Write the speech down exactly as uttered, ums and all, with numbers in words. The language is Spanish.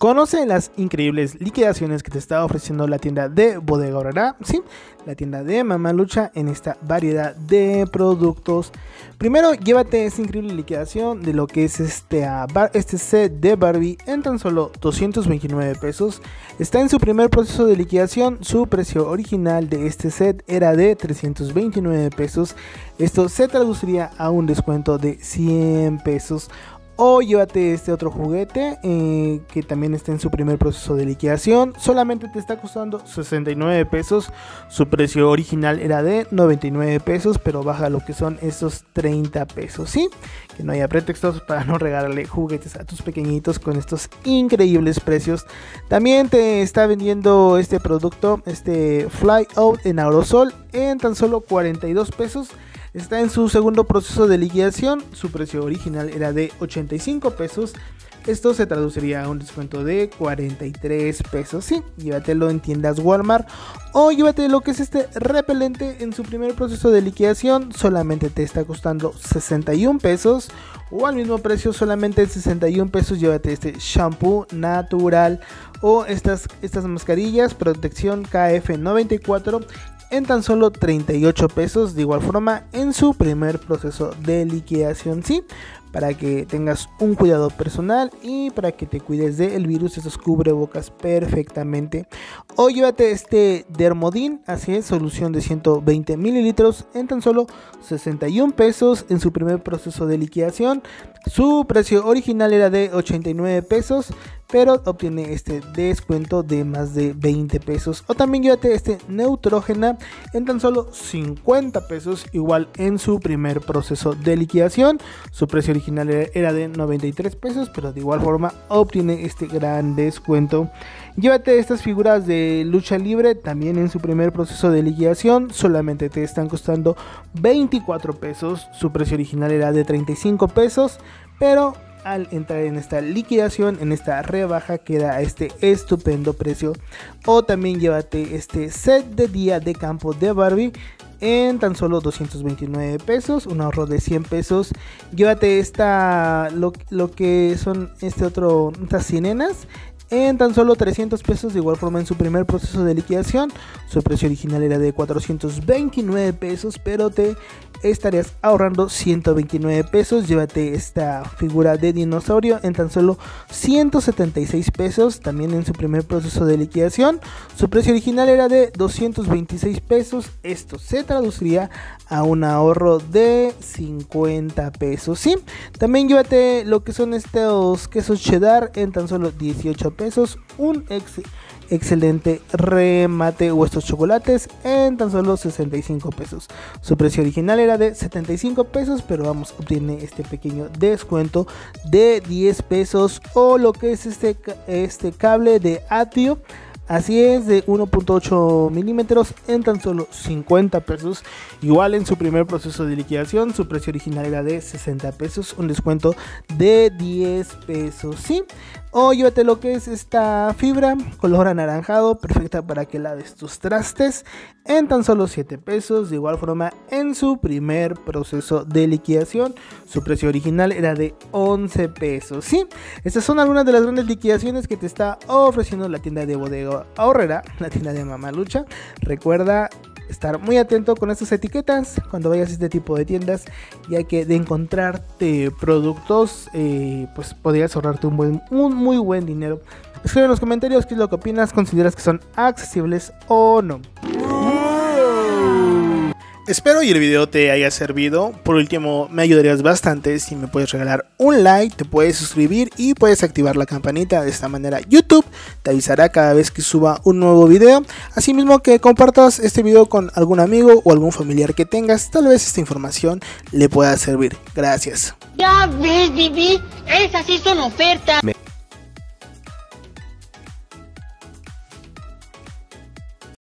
Conoce las increíbles liquidaciones que te está ofreciendo la tienda de Bodega Aurrera, sí, la tienda de Mamalucha en esta variedad de productos. Primero, llévate esta increíble liquidación de lo que es este, uh, bar, este set de Barbie en tan solo doscientos veintinueve pesos. Está en su primer proceso de liquidación. Su precio original de este set era de trescientos veintinueve pesos. Esto se traduciría a un descuento de cien pesos. O llévate este otro juguete eh, que también está en su primer proceso de liquidación. Solamente te está costando sesenta y nueve pesos. Su precio original era de noventa y nueve pesos, pero baja lo que son estos treinta pesos, ¿sí? Que no haya pretextos para no regalarle juguetes a tus pequeñitos con estos increíbles precios. También te está vendiendo este producto, este Fly Out en aerosol, en tan solo cuarenta y dos pesos. Está en su segundo proceso de liquidación. Su precio original era de ochenta y cinco pesos. Esto se traduciría a un descuento de cuarenta y tres pesos. Sí, llévatelo en tiendas Walmart. O llévate lo que es este repelente en su primer proceso de liquidación. Solamente te está costando sesenta y un pesos. O al mismo precio, solamente sesenta y un pesos. Llévate este shampoo natural. O estas, estas mascarillas protección K F noventa y cuatro. En tan solo treinta y ocho pesos, de igual forma en su primer proceso de liquidación, sí, para que tengas un cuidado personal y para que te cuides del virus, estos cubrebocas perfectamente. O llévate este Dermodin, así es, solución de ciento veinte mililitros en tan solo sesenta y un pesos en su primer proceso de liquidación. Su precio original era de ochenta y nueve pesos, pero obtiene este descuento de más de veinte pesos. O también llévate este Neutrogena en tan solo cincuenta pesos, igual en su primer proceso de liquidación. Su precio original era de noventa y tres pesos, pero de igual forma obtiene este gran descuento. Llévate estas figuras de lucha libre también en su primer proceso de liquidación. Solamente te están costando veinticuatro pesos. Su precio original era de treinta y cinco pesos, pero al entrar en esta liquidación, en esta rebaja, queda a este estupendo precio. O también llévate este set de día de campo de Barbie en tan solo doscientos veintinueve pesos, un ahorro de cien pesos. Llévate esta, lo, lo que son este otro, estas sirenas en tan solo trescientos pesos, de igual forma en su primer proceso de liquidación. Su precio original era de cuatrocientos veintinueve pesos, pero te estarías ahorrando ciento veintinueve pesos. Llévate esta figura de dinosaurio en tan solo ciento setenta y seis pesos, también en su primer proceso de liquidación. Su precio original era de doscientos veintiséis pesos. Esto se traduciría a un ahorro de cincuenta pesos, ¿sí? También llévate lo que son estos quesos cheddar en tan solo dieciocho pesos, un ex excelente remate, o estos chocolates en tan solo sesenta y cinco pesos. Su precio original era de setenta y cinco pesos, pero vamos, obtiene este pequeño descuento de diez pesos. O lo que es este, este cable de Advio, así es, de uno punto ocho milímetros en tan solo cincuenta pesos, igual en su primer proceso de liquidación. Su precio original era de sesenta pesos, un descuento de diez pesos, ¿sí? O llévate lo que es esta fibra color anaranjado, perfecta para que laves tus trastes, en tan solo siete pesos, de igual forma en su primer proceso de liquidación. Su precio original era de once pesos, ¿sí? Estas son algunas de las grandes liquidaciones que te está ofreciendo la tienda de Bodega Aurrera, la tienda de Mamalucha. Recuerda estar muy atento con estas etiquetas cuando vayas a este tipo de tiendas, ya que de encontrarte productos eh, pues podrías ahorrarte un, buen, un muy buen dinero. Escribe en los comentarios qué es lo que opinas, consideras que son accesibles o no. Espero y el video te haya servido. Por último, me ayudarías bastante si me puedes regalar un like, te puedes suscribir y puedes activar la campanita. De esta manera YouTube te avisará cada vez que suba un nuevo video. Asimismo, que compartas este video con algún amigo o algún familiar que tengas. Tal vez esta información le pueda servir. Gracias. Ya ves, Bibi, esas sí son ofertas.